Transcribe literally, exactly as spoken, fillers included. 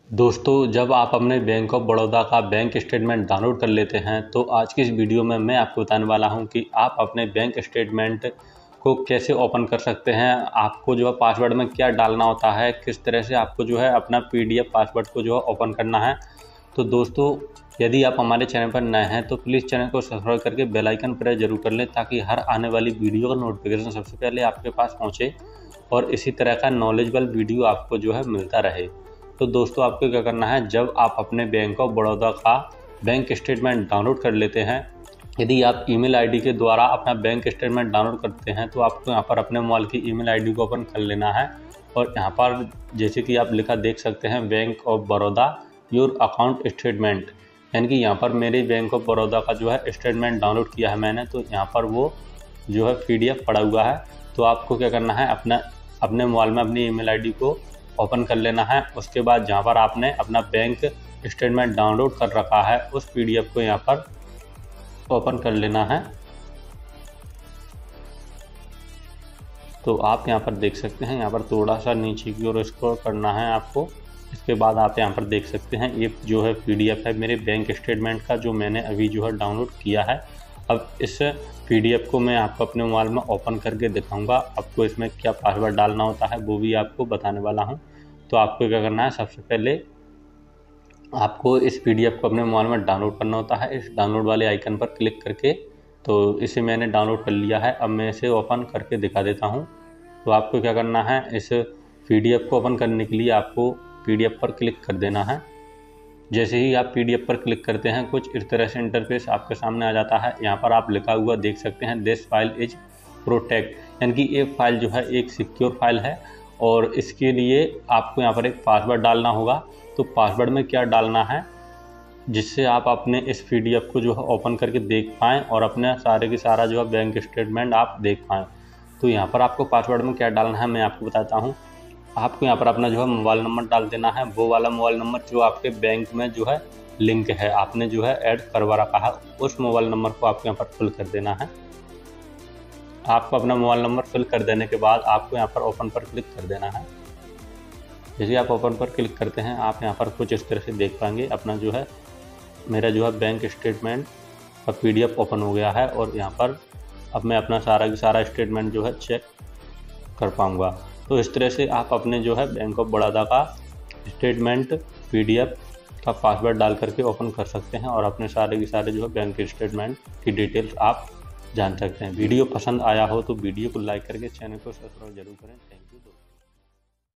दोस्तों, जब आप अपने बैंक ऑफ बड़ौदा का बैंक स्टेटमेंट डाउनलोड कर लेते हैं तो आज की इस वीडियो में मैं आपको बताने वाला हूं कि आप अपने बैंक स्टेटमेंट को कैसे ओपन कर सकते हैं। आपको जो है पासवर्ड में क्या डालना होता है, किस तरह से आपको जो है अपना पीडीएफ पासवर्ड को जो है ओपन करना है। तो दोस्तों, यदि आप हमारे चैनल पर नए हैं तो प्लीज़ चैनल को सब्सक्राइब करके बेल आइकन प्रेस जरूर कर लें ताकि हर आने वाली वीडियो का नोटिफिकेशन सबसे पहले आपके पास पहुँचे और इसी तरह का नॉलेजेबल वीडियो आपको जो है मिलता रहे। तो दोस्तों, आपको क्या करना है, जब आप अपने बैंक ऑफ बड़ौदा का बैंक स्टेटमेंट डाउनलोड कर लेते हैं, यदि आप ईमेल आईडी के द्वारा अपना बैंक स्टेटमेंट डाउनलोड करते हैं तो आपको यहाँ पर अपने मोबाइल की ईमेल आईडी को ओपन कर लेना है। और यहाँ पर जैसे कि आप लिखा देख सकते हैं, bank of Baroda your account statement, यानी कि यहाँ पर मेरे बैंक ऑफ बड़ौदा का जो है स्टेटमेंट डाउनलोड किया है मैंने, तो यहाँ पर वो जो है पीडीएफ पड़ा हुआ है। तो आपको क्या करना है, अपना अपने मोबाइल में अपनी ईमेल आईडी को ओपन कर लेना है। उसके बाद जहाँ पर आपने अपना बैंक स्टेटमेंट डाउनलोड कर रखा है उस पीडीएफ को यहाँ पर ओपन कर लेना है। तो आप यहाँ पर देख सकते हैं, यहाँ पर थोड़ा सा नीचे की ओर स्क्रॉल करना है आपको। इसके बाद आप यहाँ पर देख सकते हैं, ये जो है पीडीएफ है मेरे बैंक स्टेटमेंट का, जो मैंने अभी जो है डाउनलोड किया है। अब इस पीडीएफ को मैं आपको अपने मोबाइल में ओपन करके दिखाऊंगा। आपको इसमें क्या पासवर्ड डालना होता है वो भी आपको बताने वाला हूं। तो आपको क्या करना है, सबसे पहले आपको इस पीडीएफ को अपने मोबाइल में डाउनलोड करना होता है। इस डाउनलोड वाले आइकन पर क्लिक करके, तो इसे मैंने डाउनलोड कर लिया है। अब मैं इसे ओपन करके दिखा देता हूँ। तो आपको क्या करना है, इस पीडीएफ को ओपन करने के लिए आपको पीडीएफ पर क्लिक कर देना है। जैसे ही आप पीडीएफ पर क्लिक करते हैं, कुछ इस तरह से इंटरफेस आपके सामने आ जाता है। यहाँ पर आप लिखा हुआ देख सकते हैं, दिस फाइल इज प्रोटेक्ट, यानी कि ये फाइल जो है एक सिक्योर फाइल है और इसके लिए आपको यहाँ पर एक पासवर्ड डालना होगा। तो पासवर्ड में क्या डालना है, जिससे आप अपने इस पीडीएफ को जो है ओपन करके देख पाएँ और अपने सारे की सारा जो है बैंक स्टेटमेंट आप देख पाएँ। तो यहाँ पर आपको पासवर्ड में क्या डालना है मैं आपको बताता हूँ। आपको यहाँ पर अपना जो है मोबाइल नंबर डाल देना है, वो वाला मोबाइल नंबर जो आपके बैंक में जो है लिंक है, आपने जो है ऐड करवा रखा है, उस मोबाइल नंबर को आपको यहाँ पर फिल कर देना है। आपको अपना मोबाइल नंबर फिल कर देने के बाद आपको यहाँ पर ओपन पर क्लिक कर देना है। जैसे आप ओपन पर क्लिक करते हैं, आप यहाँ पर कुछ इस तरह से देख पाएंगे, अपना जो है मेरा जो है बैंक स्टेटमेंट का पीडीएफ ओपन हो गया है और यहाँ पर अब मैं अपना सारा की सारा स्टेटमेंट जो है चेक कर पाऊँगा। तो इस तरह से आप अपने जो है बैंक ऑफ बड़ौदा का स्टेटमेंट पीडीएफ का पासवर्ड डाल करके ओपन कर सकते हैं और अपने सारे के सारे जो है बैंक स्टेटमेंट की डिटेल्स आप जान सकते हैं। वीडियो पसंद आया हो तो वीडियो को लाइक करके चैनल को सब्सक्राइब जरूर करें। Thank you.